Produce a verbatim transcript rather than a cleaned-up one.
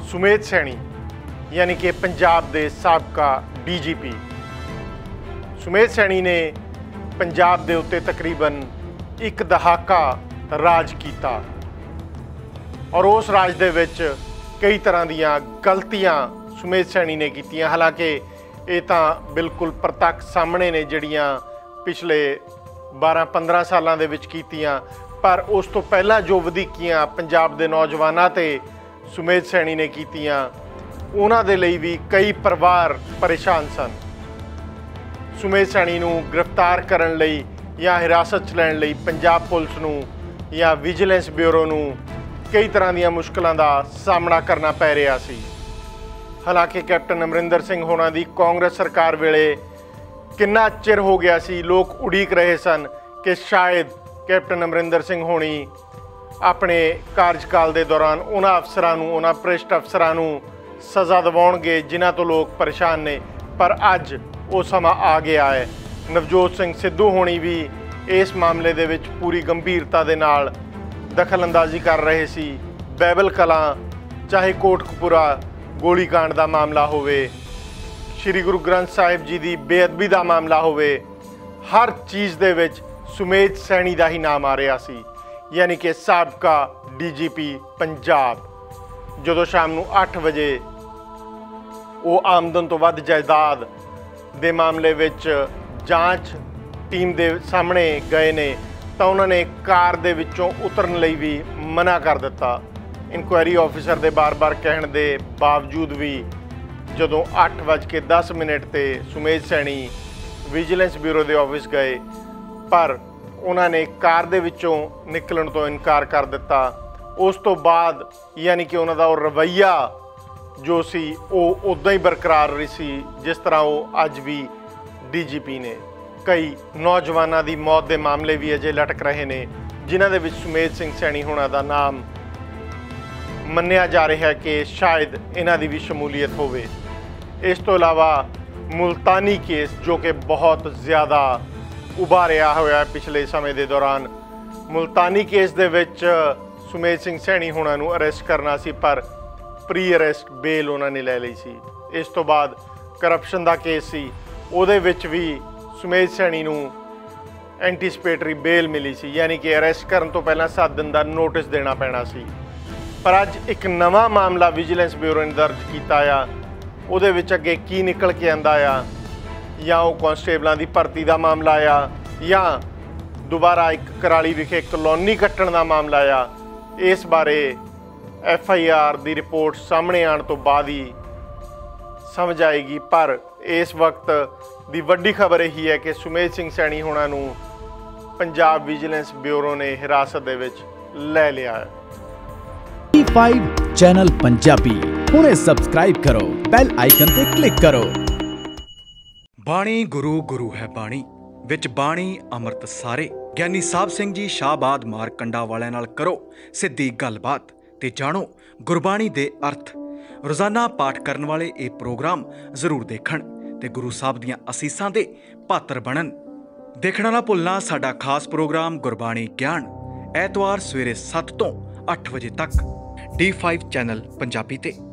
सुमेध सैनी यानी कि पंजाब के साबका D G P Sumedh Saini ने पंजाब के उत्ते तकरीबन एक दहाका राज किया और उस राज दे विच कई तरह दीयां गलतियां सुमेध सैनी ने कीतियां। हालांकि ये तो बिल्कुल प्रत्यक्ष सामने ने जड़ियां पिछले बारह पंद्रह सालों के विच कीतियां, पर उस तो पहला जो वधीकियां पंजाब के नौजवानों ते सुमेध सैनी ने कीतियां उन्हां दे लई भी कई परिवार परेशान सन। सुमेध सैनी नूं गिरफ्तार करन लई या हिरासत च लैण लई पंजाब पुलिस नूं या विजिलेंस ब्यूरो नूं कई तरह दी मुश्किलों का सामना करना पै रहा सी। हालांकि कैप्टन अमरिंदर सिंह होना दी कांग्रेस सरकार वेले कितना चिर हो गया सी, लोग उड़ीक रहे सन कि शायद कैप्टन अमरिंदर सिंह होनी अपने कार्यकाल के दौरान उन्हां अफसरां नूं उन्हां भ्रिष्ट अफसरां नूं सज़ा दिवाउणगे जिन्हां तो लोग परेशान ने। पर अज वो समा आ गया है। नवजोत सिंह सिद्धू होनी भी इस मामले दे विच पूरी गंभीरता दे नाल दखल अंदाजी कर रहे सी। बैबल कलां चाहे कोटकपुरा गोलीकांड का मामला होवे, श्री गुरु ग्रंथ साहिब जी की बेअदबी का मामला होवे, हर चीज़ दे विच सुमेध सैनी का ही नाम आ रहा सी, यानी कि साबका डी जी पी पंजाब। जदों शाम नूं अठ बजे वो आमदन तो वध जायदाद दे मामले विच जांच टीम दे सामने गए ने तो उन्होंने कार दे विचों उतरन लई भी मना कर दिता। इंक्वायरी ऑफिसर दे बार बार कहण दे बावजूद भी जदों अठ बज के दस मिनट ते सुमेध सैनी विजिलेंस ब्यूरो दे ऑफिस गए पर उन्होंने कार दे विचों निकलण तो इनकार कर दिता। उस तो बाद यानी कि उन्हों का रवैया जो सी वो उदा ही बरकरार रही सी जिस तरह वो अज भी डी जी पी ने। कई नौजवानों की मौत के मामले भी अजे लटक रहे हैं जिन्हों के सुमेध सिंह सैनी होना का नाम मन्निया जा रहा है कि शायद इन्हां दी भी शमूलीयत होवे। इस तो इलावा मुल्तानी केस जो कि बहुत ज़्यादा उभारिया होया है पिछले समय के दौरान, मुल्तानी केस दे विच सुमेध सिंह सैनी होना नूं अरेस्ट करना सी पर प्री अरेस्ट बेल उन्होंने ले ली सी। इस तो बाद करप्शन का केस सी, उहदे विच भी सुमेध सैनी नूं एंटीसिपेटरी बेल मिली सी, यानी कि अरेस्ट करन तो पहला सात दिन का नोटिस देना पैना सी। पर अज एक नवा मामला विजिलेंस ब्यूरो ने दर्ज किया आ, उहदे विच अगे की निकल के आंदा आ, या वो कांस्टेबलों की भर्ती का मामला आ या दोबारा एक कराली विखे कलोनी कट्टण का मामला आ। इस बारे एफ आई आर की रिपोर्ट सामने आने तो बाद ही समझ आएगी। पर इस वक्त की वड्डी खबर यही है कि सुमेध सिंह सैनी होना नूं पंजाब विजिलेंस ब्यूरो ने हिरासत दे विच ले लिया है। डी फाइव चैनल पंजाबी हुणे सबसक्राइब करो, बेल आइकन ते क्लिक करो। बाणी गुरु गुरु है बाणी विच बाणी अमृत सारे। ज्ञानी साहब सिंह जी शाहबाद मारकंडा वालियां नाल करो सिद्धी गलबात ते जानो गुरबाणी दे अर्थ। रोजाना पाठ करन वाले ये प्रोग्राम जरूर देखण ते गुरु साहब दियां असीसां दे पात्र बनन। देखना ना भुलना साडा खास प्रोग्राम गुरबाणी ज्ञान ऐतवार सवेरे सत्त तो अठ बजे तक डी फाइव चैनल पंजाबी ते।